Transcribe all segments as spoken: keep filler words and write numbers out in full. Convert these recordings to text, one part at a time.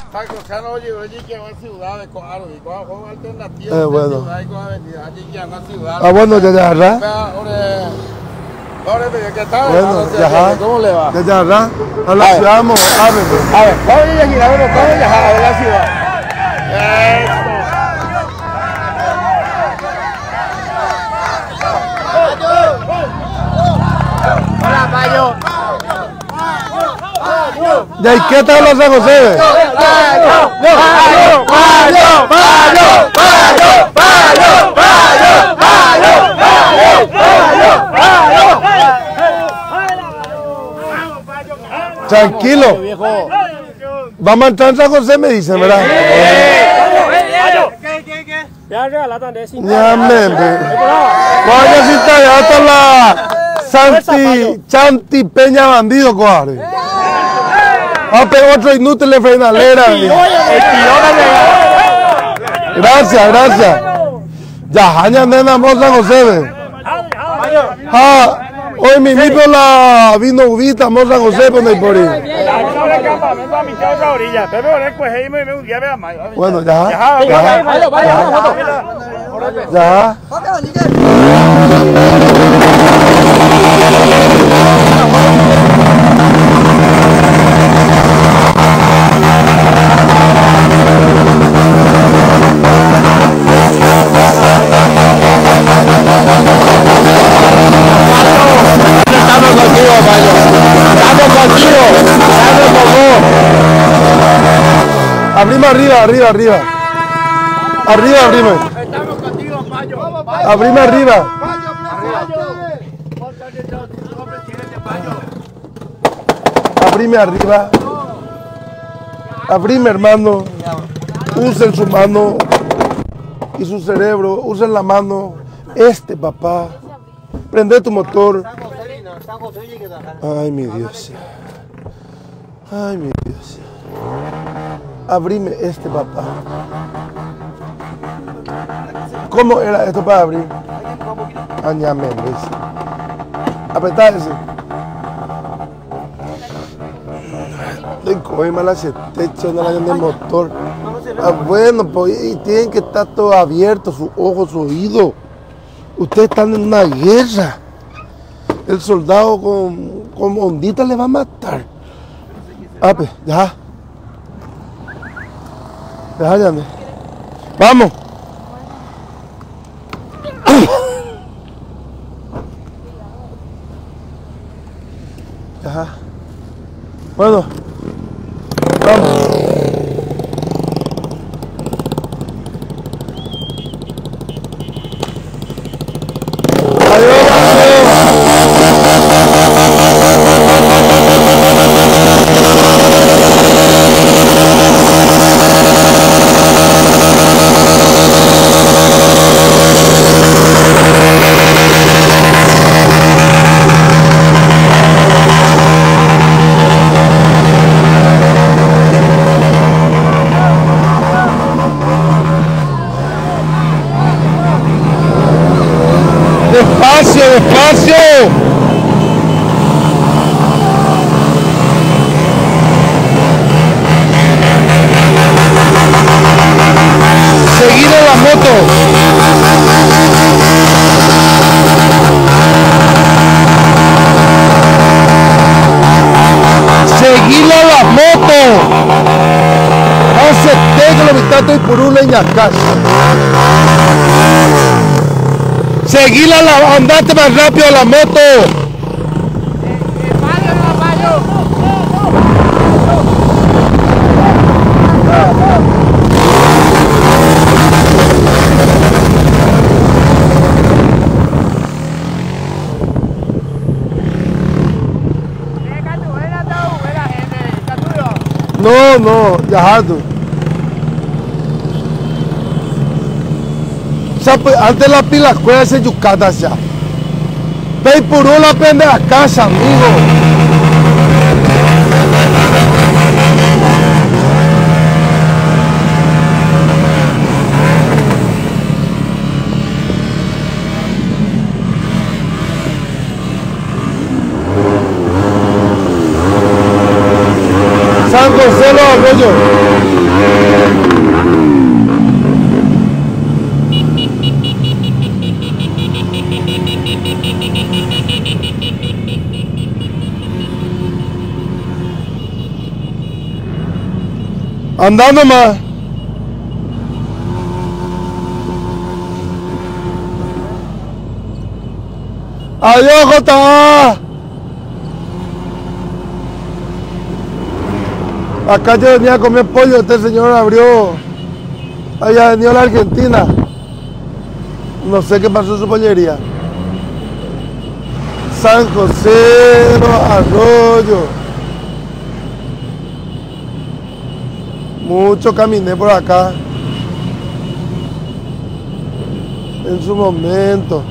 Paco, ya no oye, oye, que va a ciudad de Coaro, y Coaro es alternativa. Eh, bueno. Allí que va a ciudad. Ah, bueno, ya ya, ¿verdad? ¿Qué tal? Bueno, ya. ¿Cómo le va? Ya ya, ¿verdad? A la ciudad, vamos, a ver. A ver, ¿cómo viene aquí? A ver, ¿cómo viene a ver la ciudad? Esto. Hola, Payo. ¿De ahí qué tal la San José? ¡Payo! ¡Payo! ¡Payo! ¡Payo! ¡Payo! ¡Payo! ¡Payo! ¡Payo! ¡Payo! ¡Payo! Tranquilo. Vamos a entrar en San José, me dicen, ¿verdad? ¿Qué, qué, qué? Ya regalaron de cinta. Ya, me. Vaya cinta, ya está la Santi, Chanti Peña Bandido, coare. Ah, pero otro inútil de frenalera. Gracias, gracias. Ya, Jaña, nena, vamos a San José. Ah, hoy me invito la vino ubita, vamos a San José, por ahí por ahí. Bueno, ya. Ya. Ya. Estamos contigo, Payo. Estamos contigo. Estamos con vos. Abrime arriba, arriba, arriba. Arriba, abrime. Estamos contigo, Payo. Abrime arriba. Abrime arriba. Abrime, hermano. Usen su mano y su cerebro. Usen la mano. Este, papá. Prende tu motor. Ay, mi Dios. Ay, mi Dios. Abrime este, papá. ¿Cómo era esto para abrir? Añame, apretá ese. De coge mala ese techo, no la de motor. Ah, bueno, pues y tienen que estar todo abierto, sus ojos, sus oídos. Ustedes están en una guerra. El soldado con, con ondita le va a matar. Ah, pues, ya. Ya, ya. Vamos. Ya. Bueno. Vamos. Despacio, despacio. Seguir a la moto. Seguir a la moto. Hace tengo lo vitato y por un leñacas. Seguila, la, andate más rápido a la moto. No, no, ya. Antes la pila escuela se yucata ya. Ve por una prende a casa, amigo. San José Los Arroyos. Anda nomás. Adiós, J A. Acá yo venía a comer pollo, este señor abrió. Allá venía a la Argentina. No sé qué pasó en su pollería. San José, Arroyo. Mucho caminé por acá. En su momento.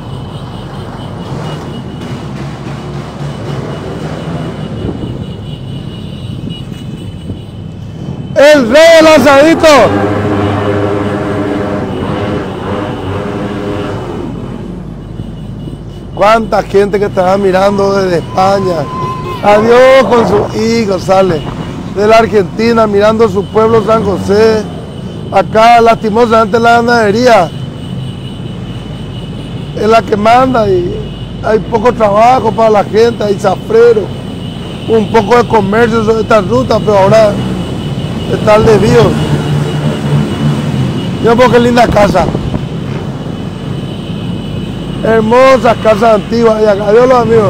El rey del asadito. Cuánta gente que estaba mirando desde España. Adiós con sus hijos, sale. De la Argentina, mirando su pueblo San José. Acá, lastimosamente, la ganadería es la que manda y hay poco trabajo para la gente, hay zafrero, un poco de comercio sobre esta ruta, pero ahora está el desvío. Yo porque linda casa. Hermosas casas antiguas. Y acá, adiós los amigos.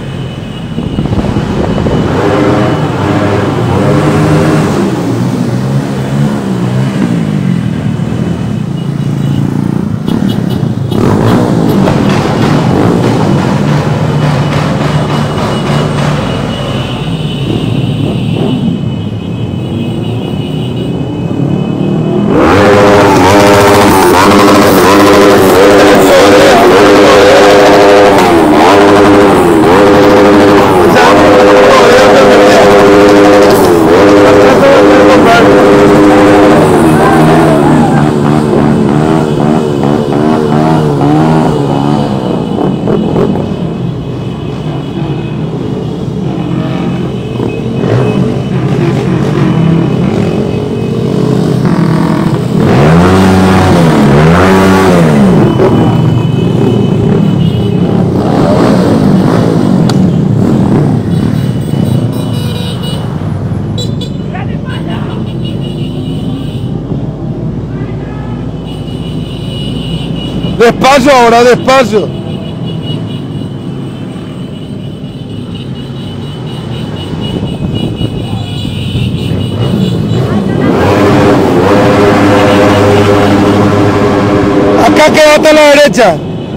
Despacio ahora, despacio. Acá quédate a la derecha.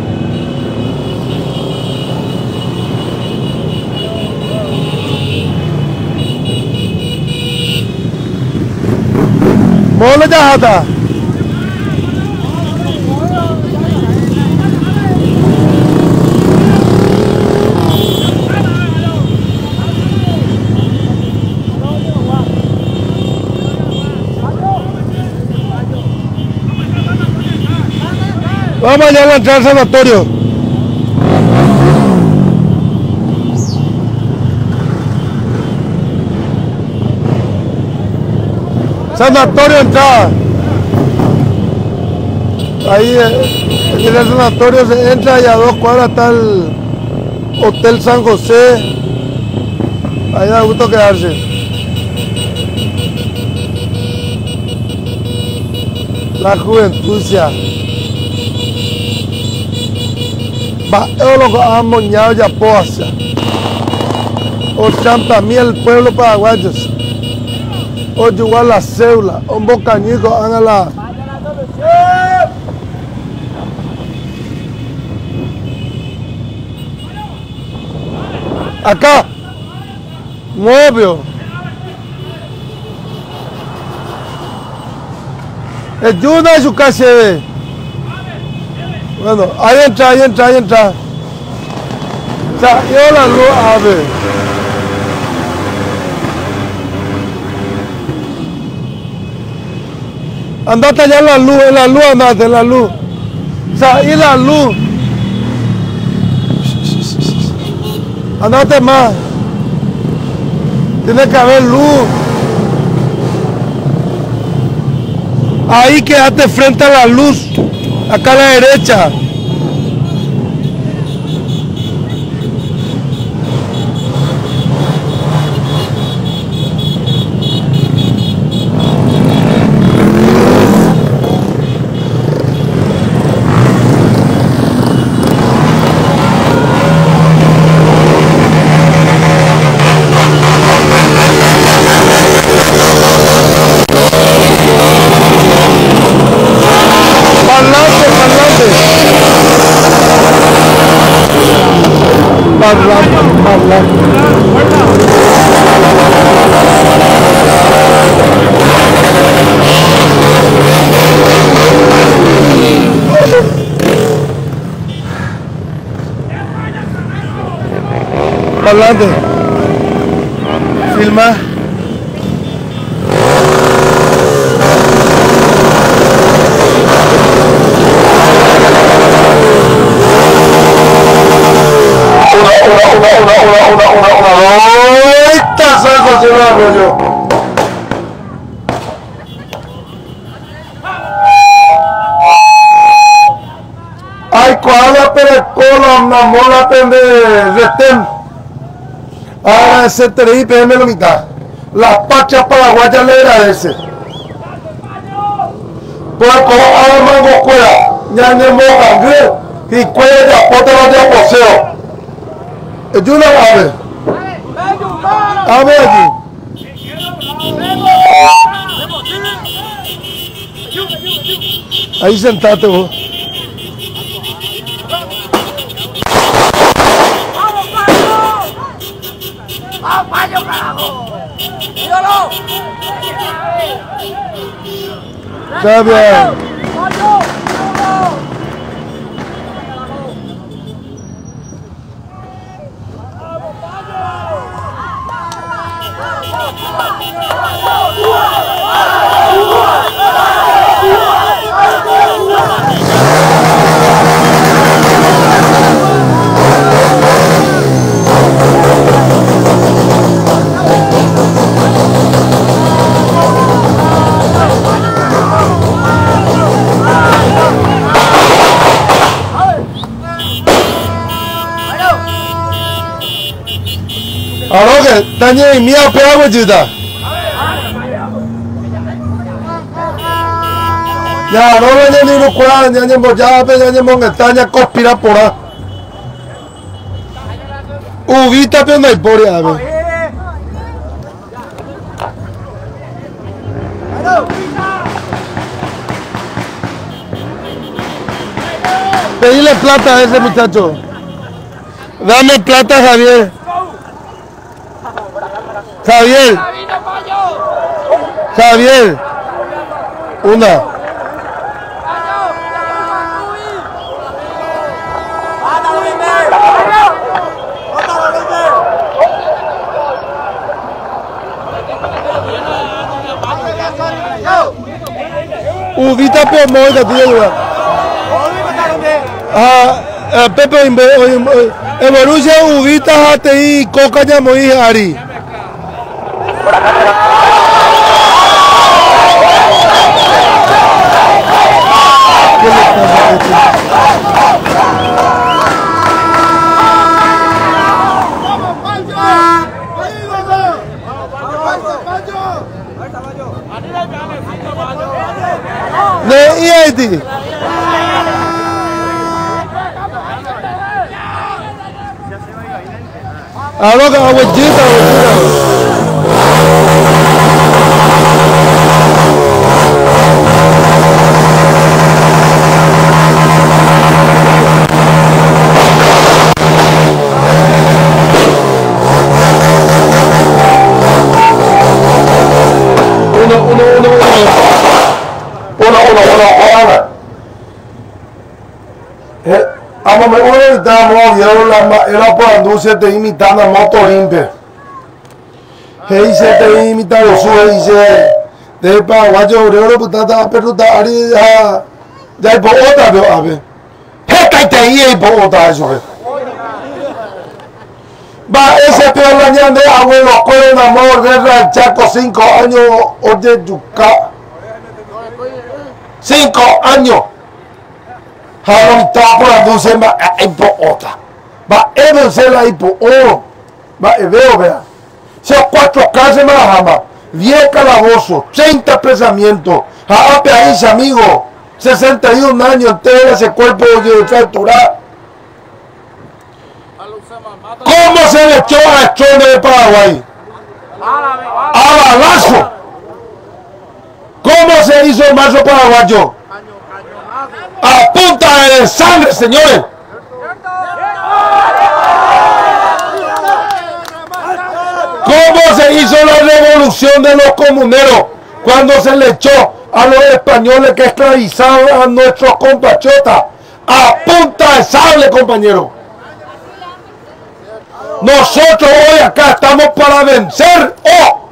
Mole jata. Vamos allá a entrar al sanatorio. Sanatorio entrada. Ahí en el sanatorio se entra y a dos cuadras está el Hotel San José. Ahí da gusto quedarse. La juventucia. Va, yo lo que han moñado ya posa. O champa mí el pueblo paraguayo. O igual la cédula. Un bocañico haga la. Acá. Mueve. El Yuna es su casa. Bueno, ahí entra, ahí entra, ahí entra. Salió la luz, a ver. Andate allá en la luz, en la luz andate, en la luz. Salió la luz. Andate más. Tiene que haber luz. Ahí quédate frente a la luz. Acá a la derecha. Malandro, malandro. Adelante. Filma. Una, una, una, una, una, una, una, una. ¡Ahorita salgo, señor Arroyo! Ay, cuadra per el colo, mamó la pende retén. Ahora ese teréis, pédeme la mitad. Las pachas paraguayas le agradece. Pues como ahora mango cuela, ya no me cangre, y cuela de apote los de poseo. Es una ave. Ave aquí. Ahí sentate vos. Está bien. Ahora que tanya ini apa yang berjuta? Ya, ahora ni ni lupa, ni ni moja apa, ni ni monge tanya kopira pora. Uvita pe mai pori ave. Pedile plata a ese muchacho. Dame plata, Javier. Javier, Javier, una. Uvita pe moida tu ya. Ah, Pepe evolución uvita hate y coca ya moi ari. Ne iyiydi. Ahora que abuelita, uno, uno, uno, uno, uno, uno, uno, eh, vamos a ver, estamos viendo la, era por anduce te imitando a motorimpe. Hey, se te imitando su, dice, de Paraguayo, obrero, putata, perruta, ari, ya, ya hay por otra, veo, a ver. Hey, te hay por otra, eso es. Va, ese peor la ñan de abuelo, con amor, guerra, el Chaco, cinco años, oye, yuca. Cinco años. Jalo está por la dulce, va, hay por otra. Va, eso se la hay por oro. Va, veo, vea. Son cuatro casas más jamás. diez calabozos, treinta apresamientos. Ah, ahí, amigo. sesenta y un años entero ese cuerpo de fracturar. ¿Cómo se le echó a Estrone de Paraguay? A balazo. ¿Cómo se hizo el mazo paraguayo? A punta de sangre, señores. ¿Cómo se hizo la revolución de los comuneros? Cuando se le echó a los españoles que esclavizaban a nuestros compatriotas a punta de sable, compañero. Nosotros hoy acá estamos para vencer o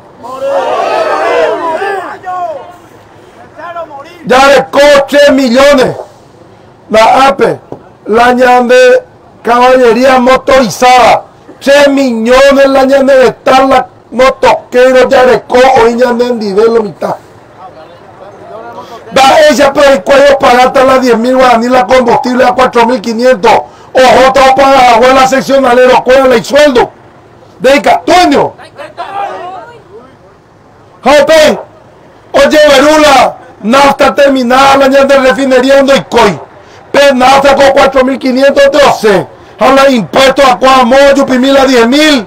ya de tres millones la A P E, la ñande caballería motorizada, tres millones la ñande de estar la motoquero ya de co hoy ñande en nivel mitad. Da ella por el cuello para hasta las diez mil guaraní la combustible a cuatro mil quinientos. Ojo, todo para la abuela seccionalero, cuélala y sueldo. De Catuño. Jope, oye, Verula, nafta terminada, la ñande de refinería en Doicoy. Pero nafta con cuatro mil quinientos, doce. Habla impuestos a Cuamoyo, Pimil a diez mil.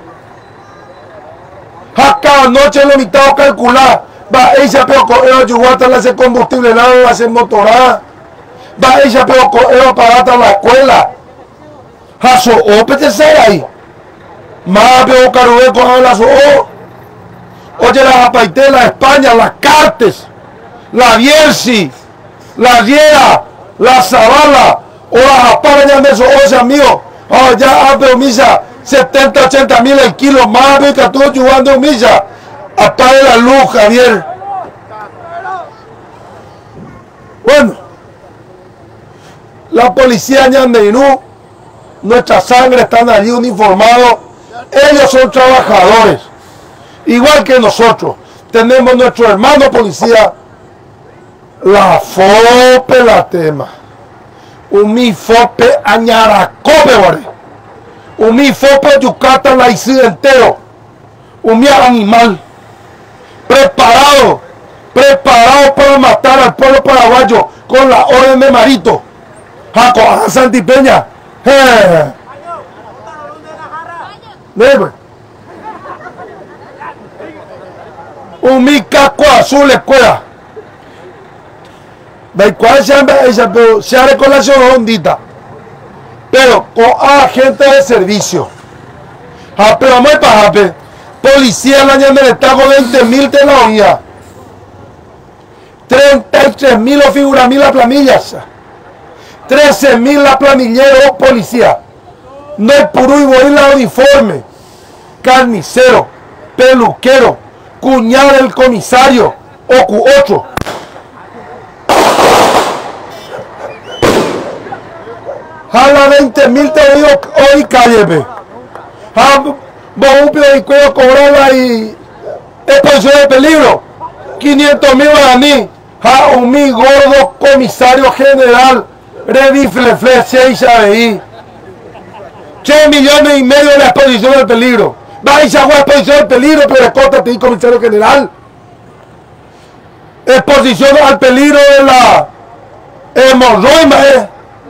Cada noche lo mitad calcular. Va ella pero coero yuguata la hace combustible, la hace motorada. Va ella pero coero para la escuela. Jaso o pete ahí. Más pero carube con la so. Oye la Japaité, la España, las Cartes, la Biersi, la Riera, la Zavala, o la Japaraña de esos oye amigos. Oh, ya abre misa, setenta, ochenta mil el kilo, más pero que tú jugando misa. Apague la luz, Javier. Bueno, la policía Ñandeinú, nuestra sangre están allí uniformados. Ellos son trabajadores, igual que nosotros. Tenemos nuestro hermano policía, la FOPE, la tema. Umi FOPE Añaracope, guarde. Umi FOPE Yucatán, la isla entero. Umi animal. Preparado, preparado para matar al pueblo paraguayo con la orden de Marito. Jaco, a Santipeña. Eh. Un mi casco azul escuela. De cual se ha se ha recoleccionado hondita. Pero con agentes de servicio. Ah, pero vamos a pasar. Policía en la ñande le trago veinte mil de la oía. treinta y tres mil o figura mil la planillas. trece mil la planillero policía. No es puro y voy la uniforme. Carnicero, peluquero, cuñado del comisario, O Q ocho. Jala veinte mil te digo hoy cálleme. Vos y cuello cobrarla y exposición de peligro. quinientos mil guaraní. A un mi gordo comisario general. Redifle flecha ahí. tres millones y medio de la exposición del peligro. Va y se haga exposición del peligro, pero escótate y comisario general. Exposición al peligro de la hemorroima, eh.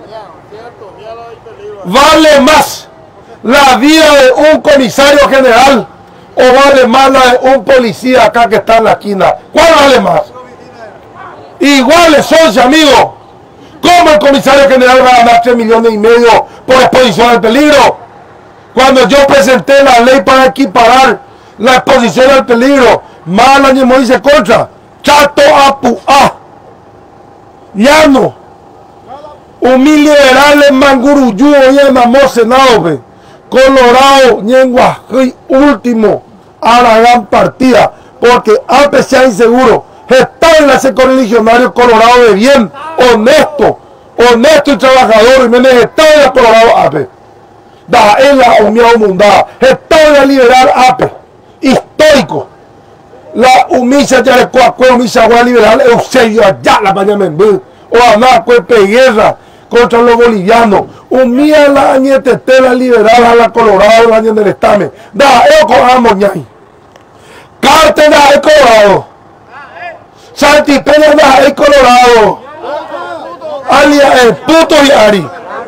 Vale más la vida de un comisario general o vale más la de un policía acá que está en la esquina. ¿Cuál vale más? Iguales son, amigos. ¿Cómo el comisario general va a ganar tres millones y medio por exposición al peligro? Cuando yo presenté la ley para equiparar la exposición al peligro, mal año me dice contra, chato apu a, llano, humil liberales manguruyú, y en Senado, Colorado, Ñengua, último a la gran partida, porque a pesar inseguro, está en ese correligionario Colorado de bien, honesto, honesto y trabajador, y menos está en la Colorado A P E. Da en la Unión Mundial, está en la liberal A P E, histórico. La humilla ya de Coacué, humilla agua liberal, Eusebio allá la mañana en vez, o Ana Cuepe Guerra contra los bolivianos, humilla la añetetela liberal a la Colorado, la año del estame. Da, yo con Amoñay. Cártena de Colorado. Santipeña de Colorado. Alia el puto y Ari.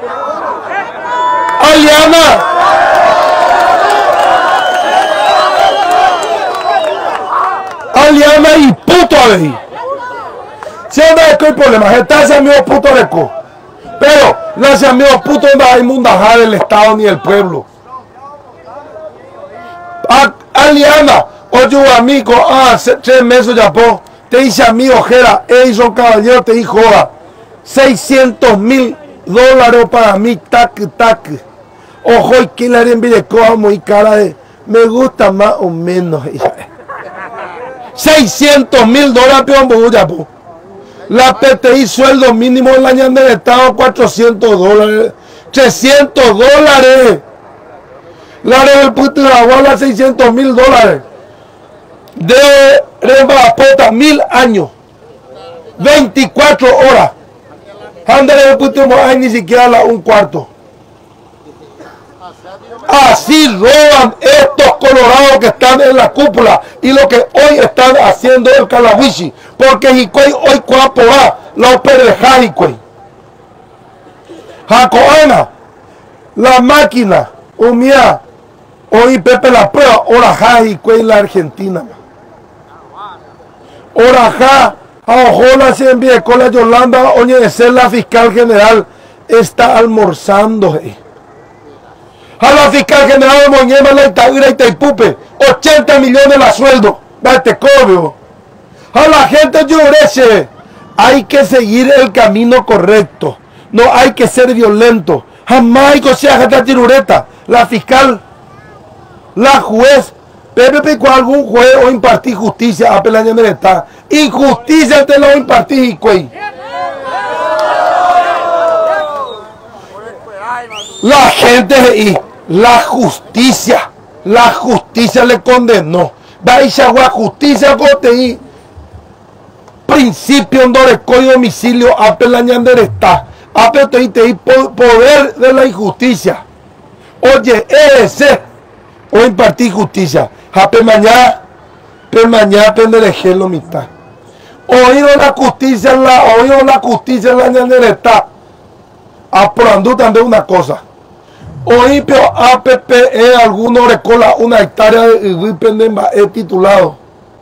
Aliana. Aliana y puto ahí. Si anda de el problema, está ese amigo puto de co. Pero los amigos putos no hay mundajar el Estado ni el pueblo. Aliana, oye amigo, ah, tres meses ya po, te dice a mi ojera, Edison Caballero, te dijo, seiscientos mil dólares para mí, tac, tac. Ojo, y que la envidia muy cara de, me gusta más o menos. seiscientos mil dólares, peón, ya po. La P T I sueldo mínimo en la año del Estado, cuatrocientos dólares, trescientos dólares. La del puto de la bola, seiscientos mil dólares. De Rembapota, mil años. veinticuatro horas. Anda de puto hay ni siquiera la, un cuarto. Así roban estos colorados que están en la cúpula y lo que hoy están haciendo el Calahuichi. Porque Jicoy hoy cuaporá la opereja Jicoy. Jacoana, la máquina, umia. Hoy Pepe la prueba, Orajá y en la Argentina. Orajá, Aojola se envía con la Yolanda, oye, de ser la fiscal general, está almorzando. Eh. A la fiscal general de Moñema, la Itaúra y Taipupe, ochenta millones la sueldo, date cobro. A la gente llorece, hay que seguir el camino correcto, no hay que ser violento. Jamás hay que ser esta tirureta, la fiscal. La juez, Pepe Pico, algún juez o impartir justicia a Pelaña del Estado. Injusticia te lo impartí, Hicuey. La gente y la justicia, la justicia le condenó. Baixagua justicia coteí. Principio en Dorecoy domicilio a Pelaña del Estado. A Pelaña poder de la injusticia. Oye, ese. O impartir justicia. Jape mañana, pero mañana pendereje lo mitad. Oído la justicia en la, oído la justicia en la ñanereta. Aprobando también una cosa. Oí pero A P P E alguno recola una hectárea de pendemba es titulado.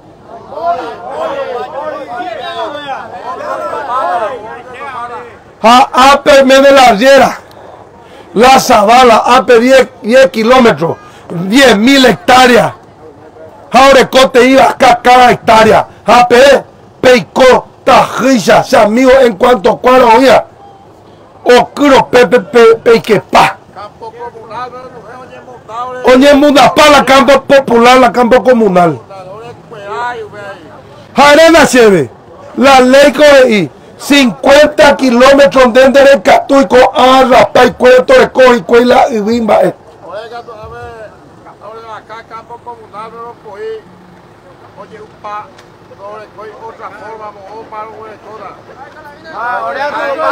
A A P M de la Riera, la Zavala, A P diez kilómetros. diez mil hectáreas. Ahora cote iba acá cada hectárea. A P Peico, Tajilla, se amigo en cuanto cuadro oía. Ocuro Pepe Peiquepa. Campo comunal, oye, Mundapá, la campo popular, la campo comunal. Jarena Cheve, la ley coge cincuenta kilómetros dentro del Catuico, a Rapa y Cueto de Coji, Cuela y Bimba. Acá campo comunal no coí, oye un pa, no le coí otra forma, o para una toda. Ah, ahora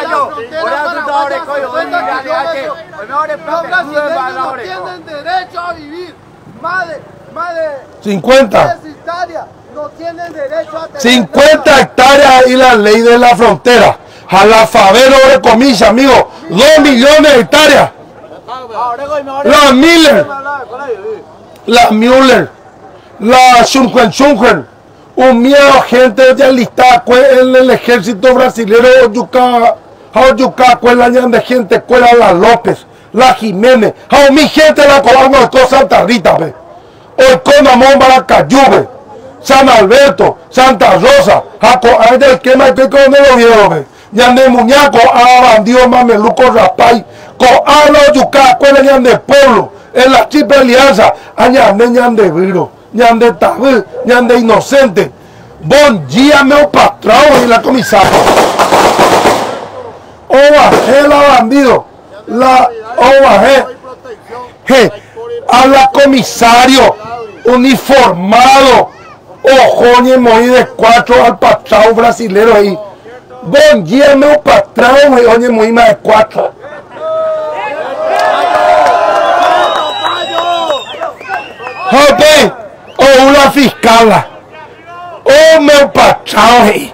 no tienen derecho a vivir, más de, más de cincuenta hectáreas, no tienen derecho a tener cincuenta hectáreas y la ley de la frontera. A la favela de comisa, amigo, dos millones de hectáreas. La Miller. La Müller, la Schunken Schunken, un miedo gente de alistada en el ejército brasileño, Oyuca, Oyuca, la de gente, cuela la López, la Jiménez, a mi gente la colagua de Santa Rita, be. Hoy con Amón Baracayube, San Alberto, Santa Rosa, Jaco, hay del quema que con el gobierno, ya de Muñaco, a bandido Mameluco Rapay, con a la Oyuca, cuela ya de pueblo. En la triple alianza, añade ñande viro, ñande tabú, ñande inocente. Bon día me patrón y la comisaria. Ovaje la bandido, la ovaje, a la comisario, uniformado, ojoñe moí de cuatro al patrón brasilero ahí. Bon día me patrón y oñe moí más de cuatro. Jope, o una fiscala, o meu patrão,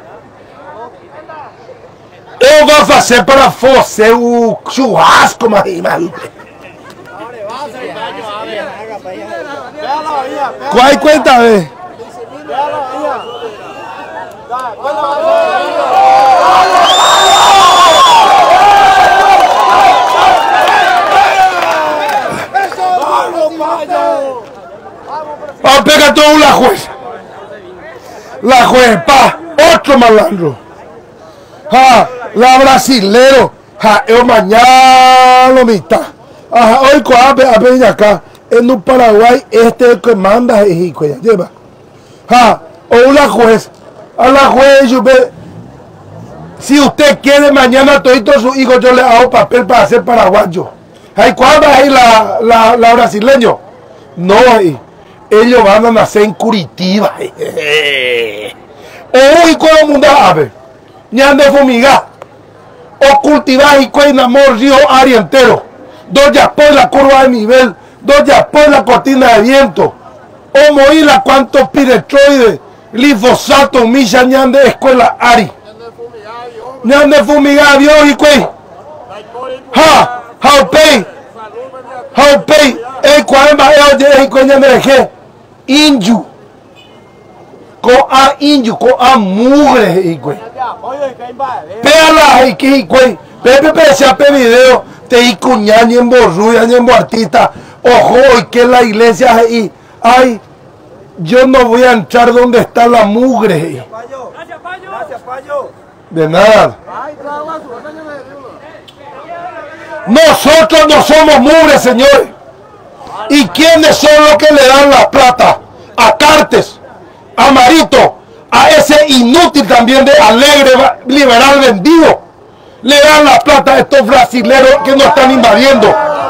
eu vou fazer para você o churrasco, mas qual cuenta vez? Pape, ya tuvo la jueza. La juez, pa, otro malandro. Ja, la brasilero. Ja, yo mañana lo mitad. Ajá, hoy coape a peña acá. En un Paraguay, este es el que manda es hijo, ya lleva. Ja, o la juez. A la juez, yo ve. Si usted quiere mañana todito su hijo, yo le hago papel para hacer paraguayo. Ay, ¿cuándo ahí la, la, la brasileño? No, ahí. Ellos van a nacer en Curitiba. Uy, ¿cómo el mundo a ver? Ni han de fumigar. O cultivar y cuenamor río área entero. Dos ya por la curva de nivel. Dos ya por la cortina de viento. O moíla cuantos piretroides. Glifosato, milla, ni han de escuela ari. Ni han de fumigar Dios y cuey. Ha, how pay. How pay. El cuarenta euros de el cuenya de G. Inju. Ko a inju, ko a mugre y cuey. Péala y que y cuey. Pepe pese a pe video. Te y cuñan y en borruya y en artista. Ojo, y que la iglesia ahí. Ay, yo no voy a entrar donde está la mugre. Gracias, Payo. Gracias, Payo. De nada. Nosotros no somos mugres, señores. ¿Y quiénes son los que le dan la plata? A Cartes, a Marito, a ese inútil también de Alegre Liberal vendido. Le dan la plata a estos brasileros que nos están invadiendo.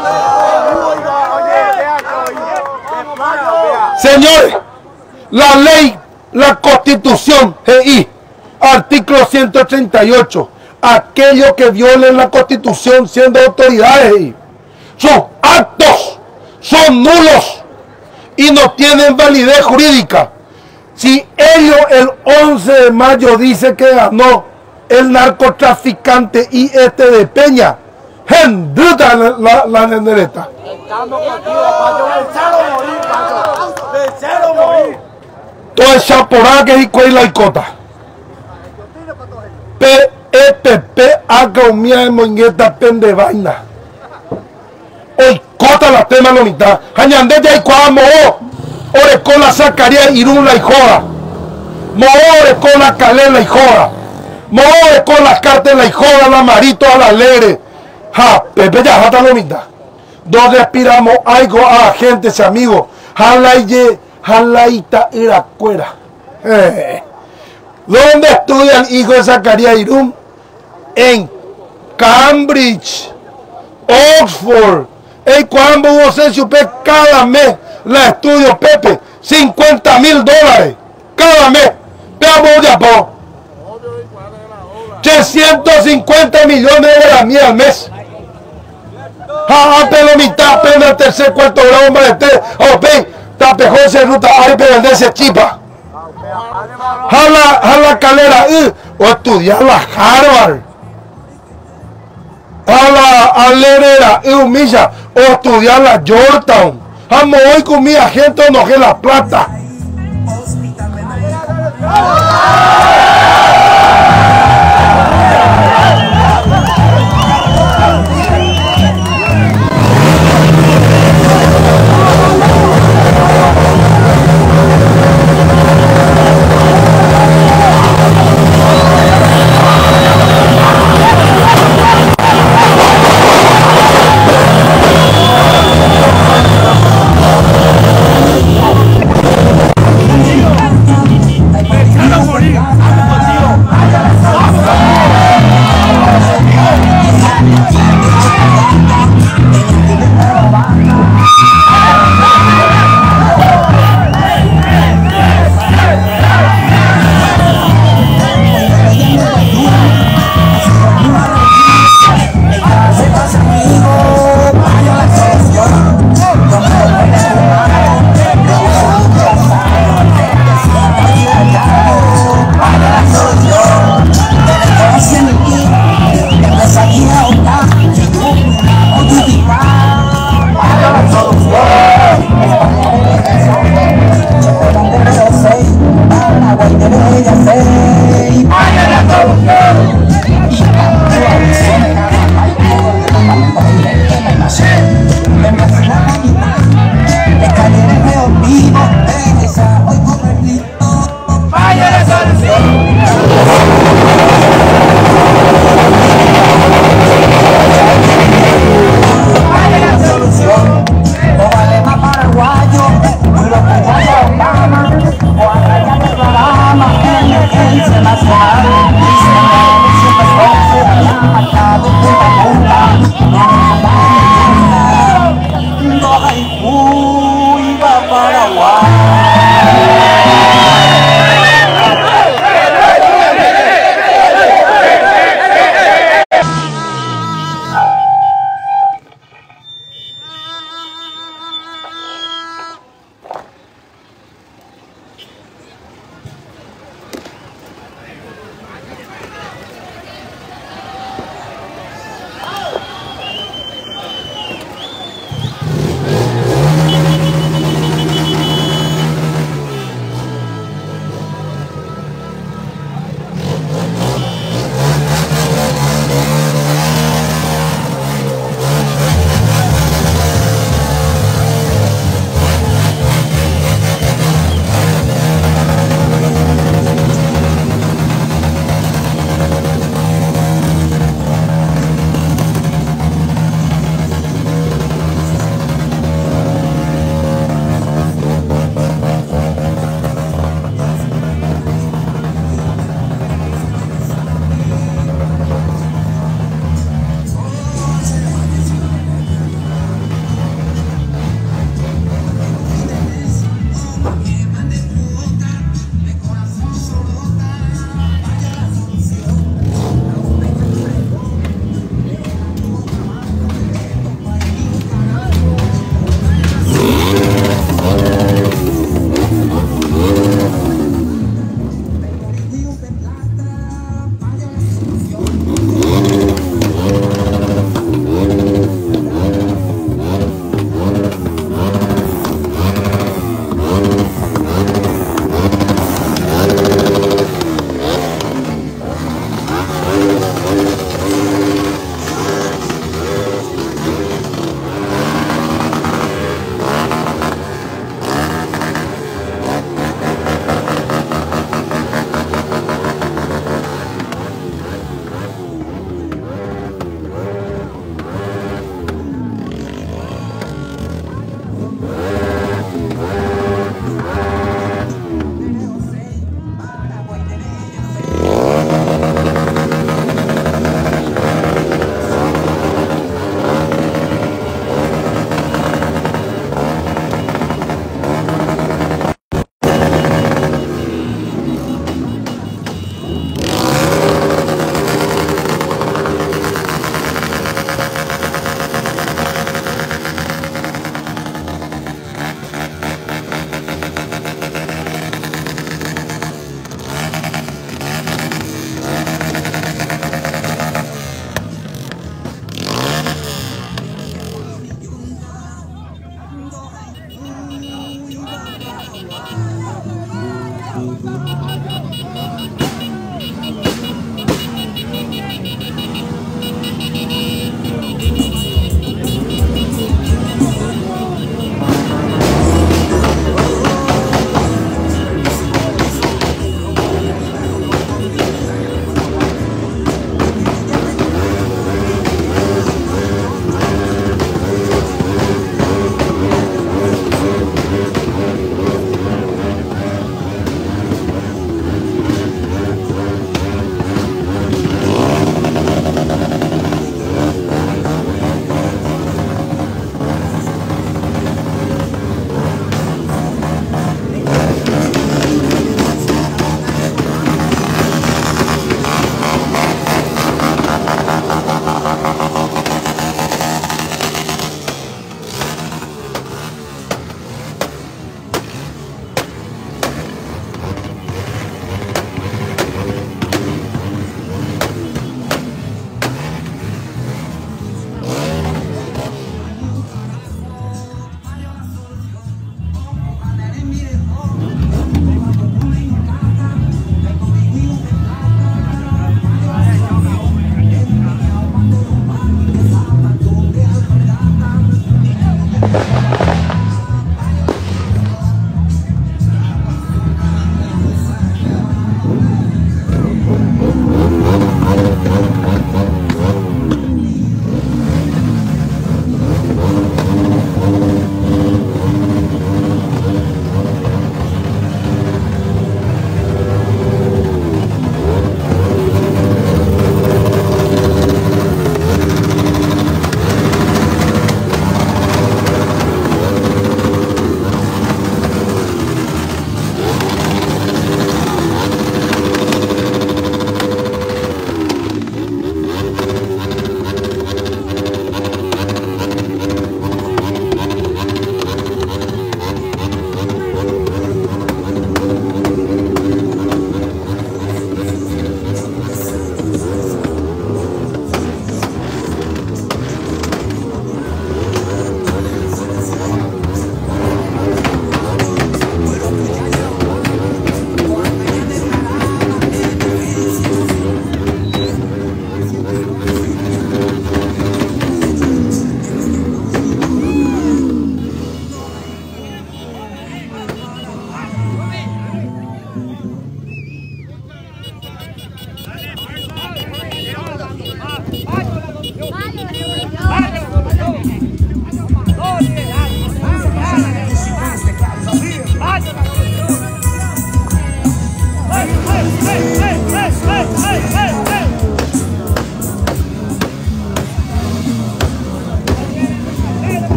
Señores, la ley, la constitución, G I, artículo ciento treinta y ocho, aquellos que violen la constitución siendo autoridades, G I, sus actos son nulos y no tienen validez jurídica. Si ellos el once de mayo dice que ganó el narcotraficante y este de Peña, gendruta la, la nendereta. Toda esa porada que es y la icota. P E P P haga un mía de moñeta pende vaina. Hoy cota la tema la mitad. Añandé ya y cuamo. Ore con la sacaría irún la hijora. Moore con la calela y jora. Moore con las cartas la hijora, la marito a la alegre. Ja, Pepe ya jata la mitad. Donde aspiramos algo a la gente, ese amigo. Jalaye, jalaita y la cuera. Eh. ¿Dónde estudia el hijo de Zacarías Irún? En Cambridge, Oxford. El cuando vos se supe cada mes la estudio Pepe, cincuenta mil dólares cada mes. Veamos ya po. trescientos cincuenta millones de la mía al mes. Ja, pero mitad, pero el tercer, cuarto grado, hombre, este, o pe, tapejón se ruta, hay que venderse chipa. Jala, jala calera, uh, o estudiar la Harvard. Jala alerera, y uh, misa, o estudiar la Georgetown. Jamo hoy con mi agente no que la plata.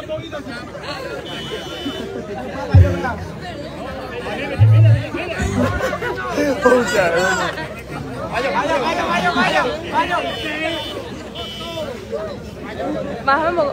Más vamos.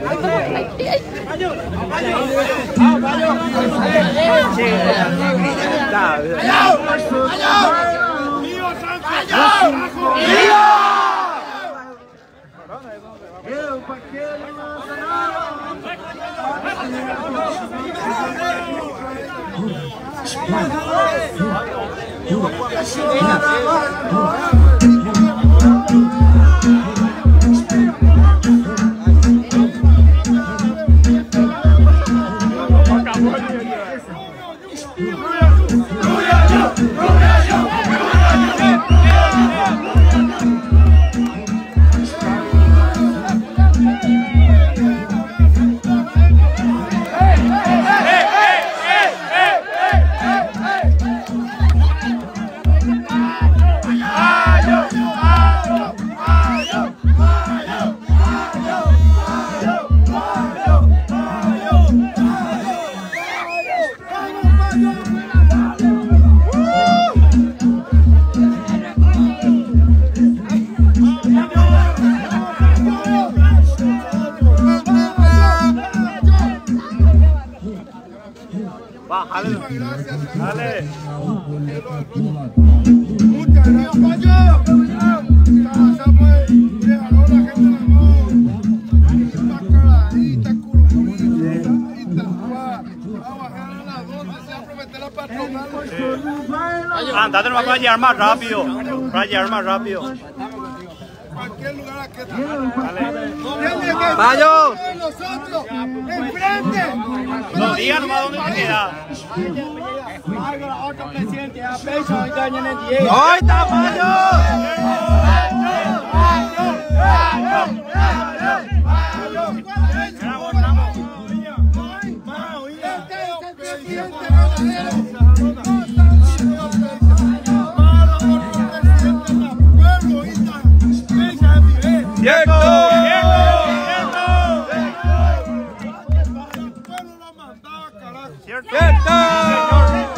Bájale. Dale. Muchas gracias, Payo. Casa, pues, déjalo la gente en la mano. Está caladita, curumita, va. Va a bajar a las doce, se va a prometer la patronal. Andate nomás para llegar más rápido. Para llegar más rápido. Cualquier lugar aquí está. Dale. ¡Payo! ¡Nosotros! ¡Enfrente! No digan nomás dónde te queda. ¡Ahí está, Payo! ¡Cierto! ¡Cierto! ¡Cierto!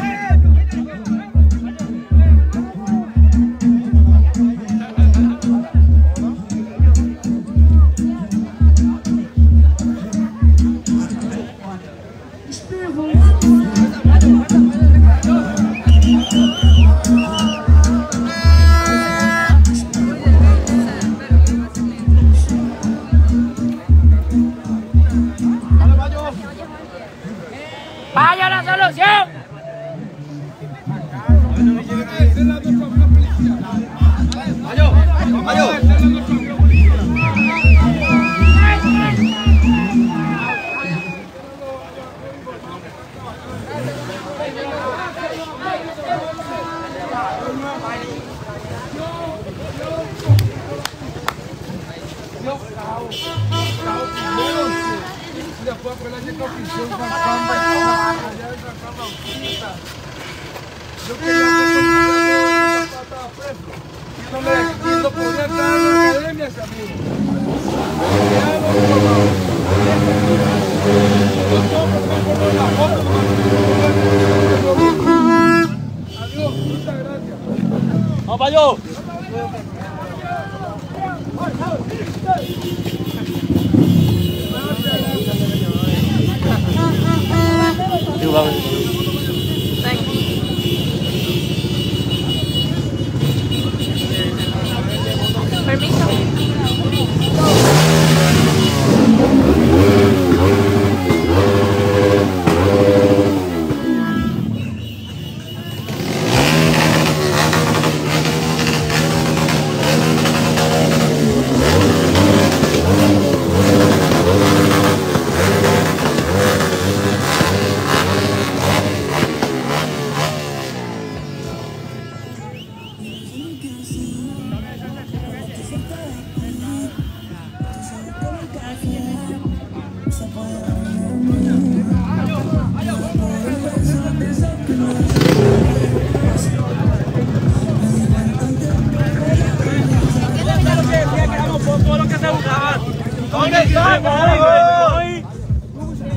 ¡Vaya la solución! Después fue la que conquistó con Samba y allá de la Yo quería que estaba preso y no le no podía entrar en la academia ese amigo. Adiós, muchas gracias. ¡Vamos, Payo! Permiso. ¿Dónde está?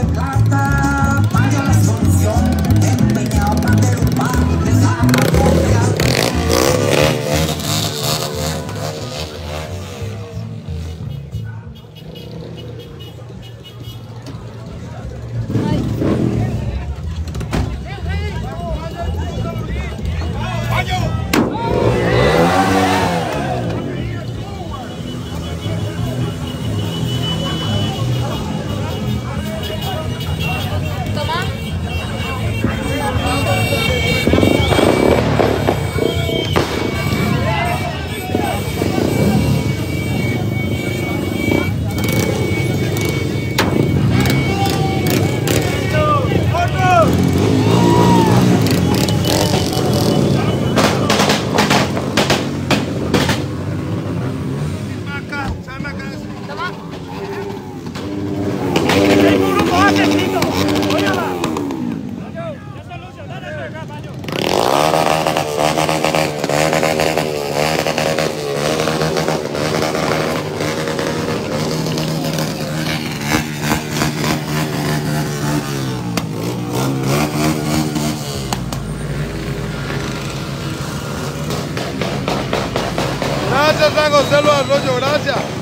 Gracias, San José Los Arroyos, gracias.